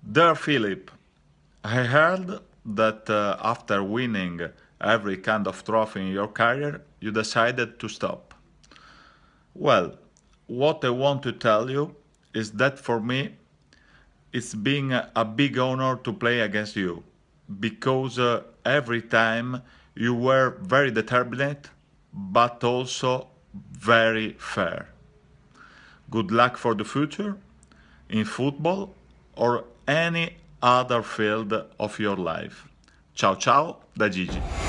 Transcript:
Dear Philip, I heard that after winning every kind of trophy in your career, you decided to stop. Well, what I want to tell you is that for me, it's been a big honor to play against you because every time you were very determined but also very fair. Good luck for the future in football or any other field of your life. Ciao ciao da Gigi.